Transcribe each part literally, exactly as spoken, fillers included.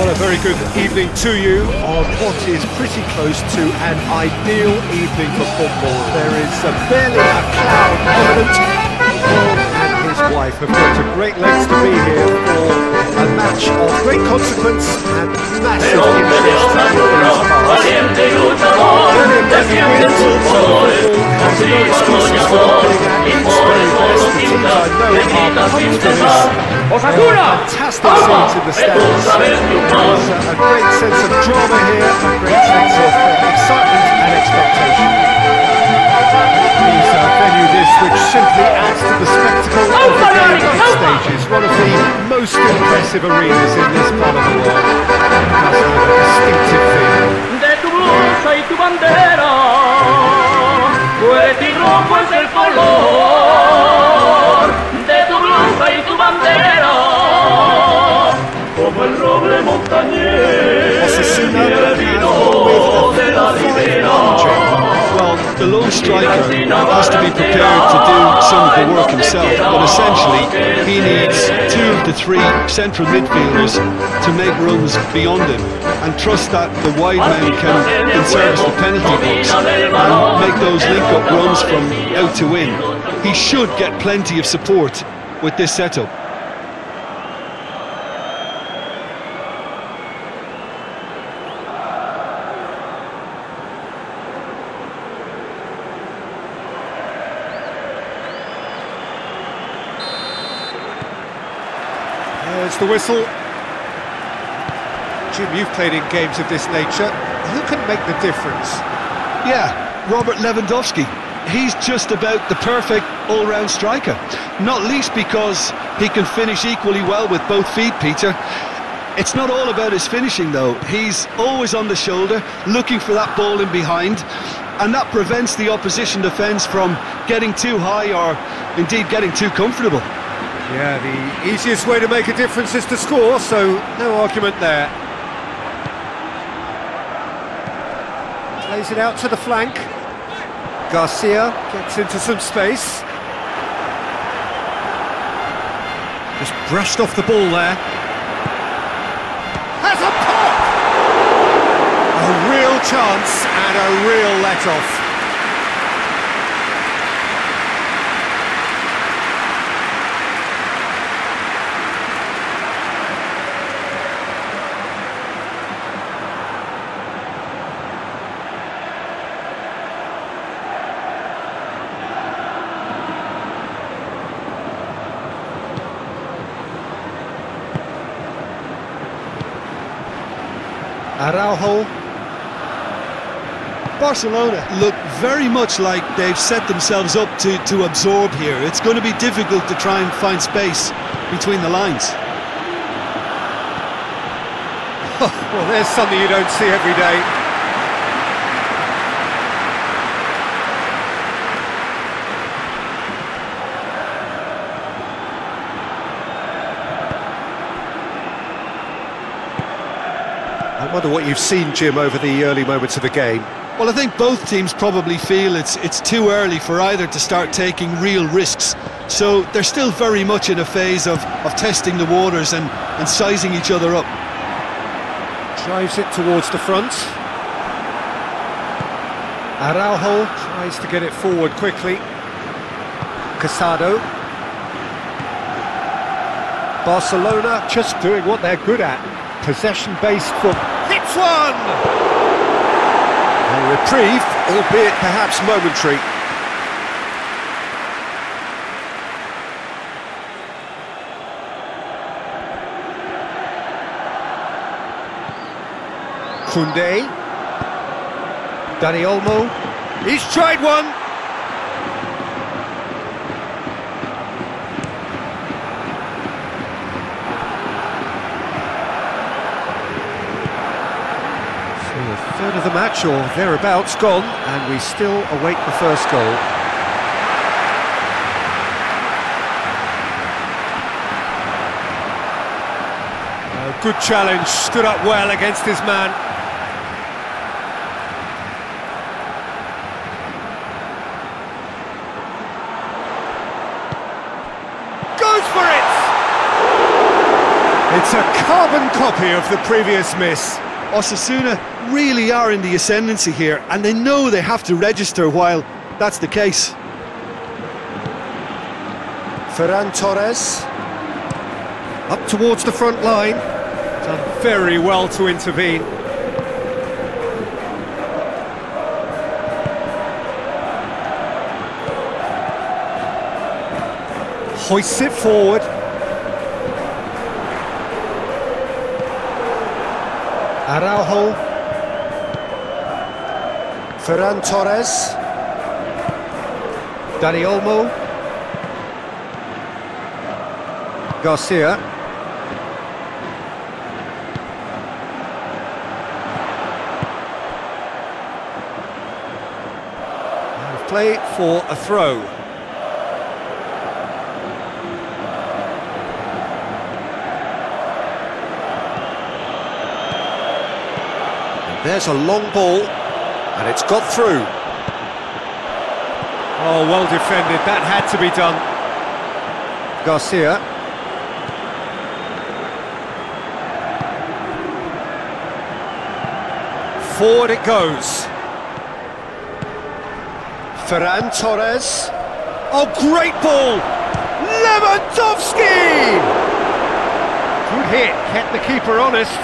Well, a very good evening to you on what is pretty close to an ideal evening for football. There is uh, barely a cloud evident. Paul and his wife have gone to great lengths to be here for a match of great consequence and massive interest in these parts. Brilliant football has no excuses for not being at its very best. The teams I know are pumped for this. Fantastic scenes in the stands. There's a great sense of drama here, a great sense of uh, excitement and expectation. These uh, venue this which simply adds to the spectacle of the game on stages. One of the most impressive arenas in this part of the world. It does have a distinctive feel. De tu blusa y tu bandera, fuerte y rojo es el color. De tu blusa y tu bandera, como el roble montañés, y el vino de la ribera. Well, the lone striker has to be prepared to do some of the work himself, but essentially he needs two of the three central midfielders to make runs beyond him and trust that the wide men can in-service the penalty box and make those link-up runs from out to in. He should get plenty of support with this setup. There's the whistle. Jim, you've played in games of this nature. Who can make the difference? Yeah, Robert Lewandowski. He's just about the perfect all-round striker. Not least because he can finish equally well with both feet, Peter. It's not all about his finishing, though. He's always on the shoulder, looking for that ball in behind, and that prevents the opposition defence from getting too high or indeed getting too comfortable. Yeah, the easiest way to make a difference is to score, so no argument there. Plays it out to the flank. Garcia gets into some space. Just brushed off the ball there. Has a pop! A real chance and a real let-off. Araujo. Barcelona look very much like they've set themselves up to, to absorb here. It's going to be difficult to try and find space between the lines. Well, there's something you don't see every day. I wonder what you've seen, Jim, over the early moments of the game. Well, I think both teams probably feel it's it's too early for either to start taking real risks. So they're still very much in a phase of, of testing the waters and, and sizing each other up. Drives it towards the front. Araujo tries to get it forward quickly. Casado. Barcelona just doing what they're good at. Possession-based football. Hits one! A reprieve, albeit perhaps momentary. Koundé. Dani Olmo. He's tried one! A third of the match, or thereabouts, gone, and we still await the first goal. A good challenge, stood up well against his man. Goes for it! It's a carbon copy of the previous miss. Osasuna really are in the ascendancy here, and they know they have to register while that's the case. Ferran Torres. Up towards the front line. Done very well to intervene. Hoists it forward. Araujo. Ferran Torres. Dani Olmo. Garcia. And play for a throw. There's a long ball, and it's got through. Oh, well defended, that had to be done. Garcia. Forward it goes. Ferran Torres. Oh, great ball! Lewandowski! Good hit, kept the keeper honest.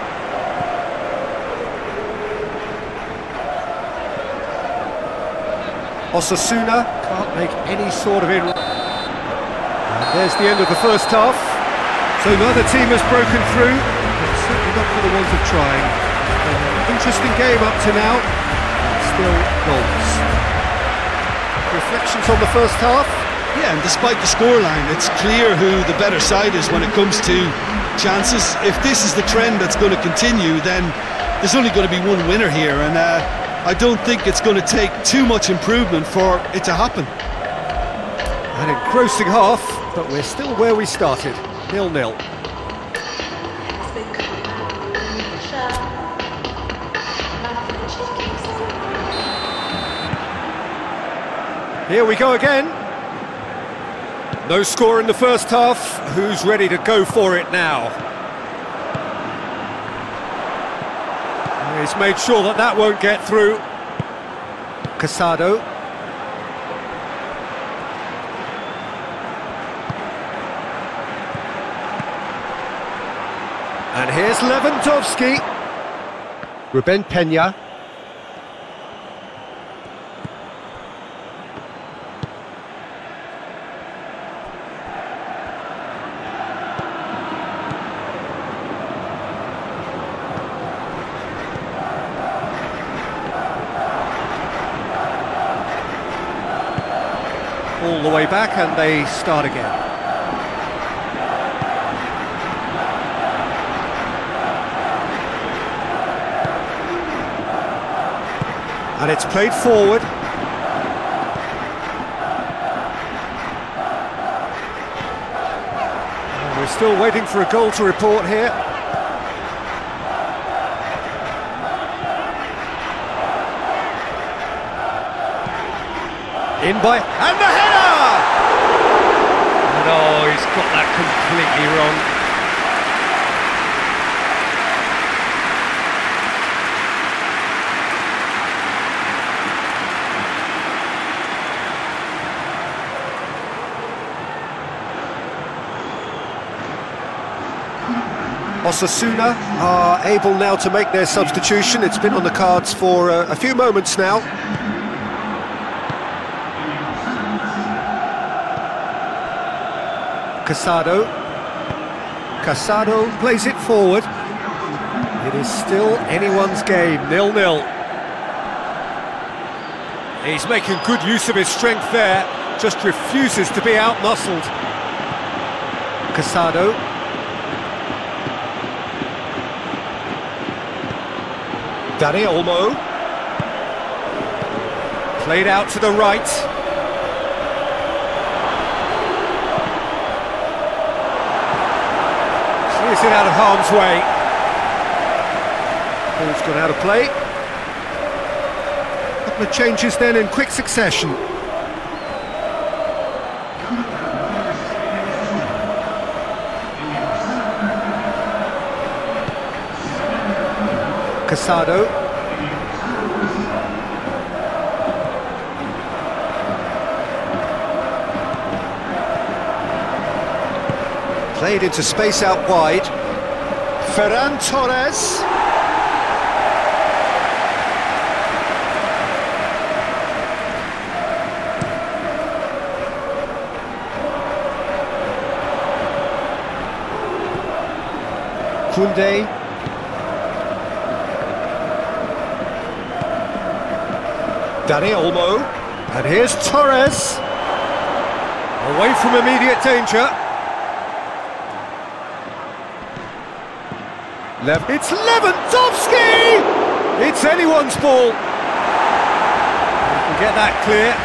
Osasuna can't make any sort of in. And there's the end of the first half. So neither team has broken through, but certainly not for the want of trying. An interesting game up to now, still goals. Reflections on the first half? Yeah, and despite the scoreline, it's clear who the better side is when it comes to chances. If this is the trend that's going to continue, then there's only going to be one winner here, and uh, I don't think it's going to take too much improvement for it to happen. An engrossing half, but we're still where we started, nil nil. Here we go again. No score in the first half. Who's ready to go for it now? He's made sure that that won't get through. Casado. And here's Lewandowski. Ruben Peña. All the way back, and they start again. And it's played forward. And we're still waiting for a goal to report here. In by, and the header! And oh, he's got that completely wrong. Osasuna are able now to make their substitution. It's been on the cards for uh, a few moments now. Casado. Casado plays it forward. It is still anyone's game, nil nil. He's making good use of his strength there, just refuses to be out-muscled. Casado. Dani Olmo. Played out to the right. Clears it out of harm's way. Ball's gone out of play. A couple of changes then in quick succession. Casado. Played into space out wide. Ferran Torres. Koundé. Dani Olmo. And here's Torres. Away from immediate danger. Lev it's Lewandowski! It's anyone's ball. You can get that clear.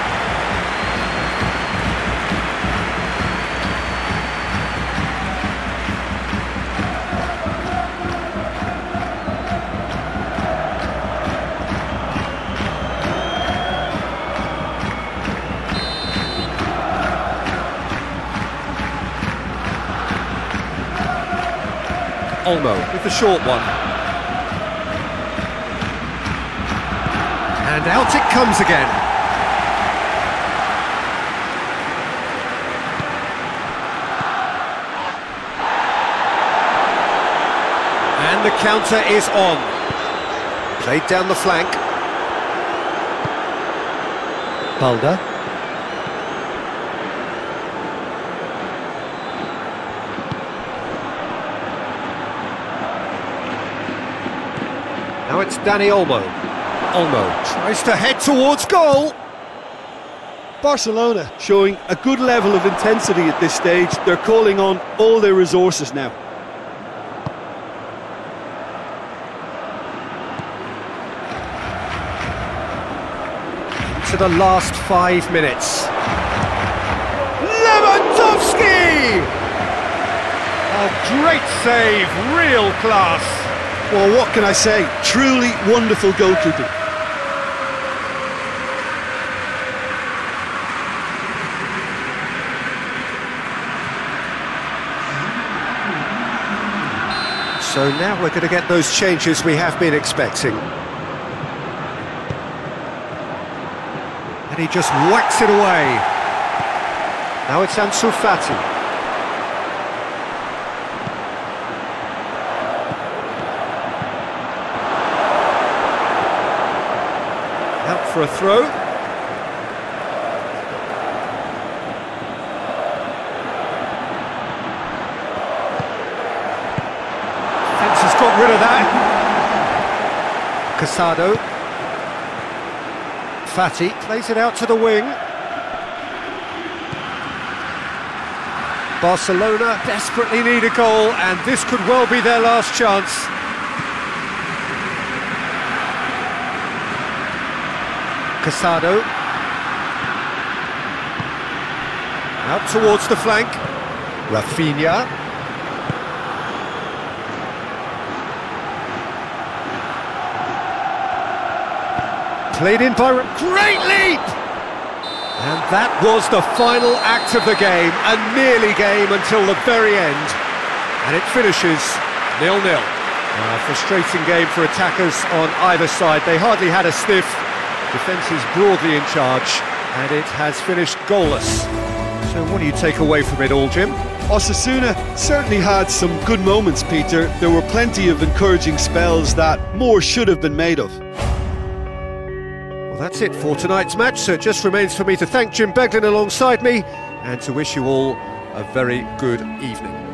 Olmo with the short one. And out it comes again. And the counter is on. Played down the flank. Balda. Now it's Dani Olmo. Olmo tries to head towards goal. Barcelona showing a good level of intensity at this stage. They're calling on all their resources now. To the last five minutes. Lewandowski! A great save, real class. Well, what can I say? Truly wonderful goalkeeping. So now we're going to get those changes we have been expecting. And he just whacks it away. Now it's Ansu Fati. Out for a throw. Fence has got rid of that. Casado. Fati plays it out to the wing. Barcelona desperately need a goal, and this could well be their last chance. Casado. Out towards the flank. Rafinha. Played in by... Great leap! And that was the final act of the game, a nearly game until the very end. And it finishes nil nil. A frustrating game for attackers on either side. They hardly had a sniff. Defence is broadly in charge, and it has finished goalless. So what do you take away from it all, Jim? Osasuna certainly had some good moments, Peter. There were plenty of encouraging spells that more should have been made of. Well, that's it for tonight's match, so it just remains for me to thank Jim Beglin alongside me, and to wish you all a very good evening.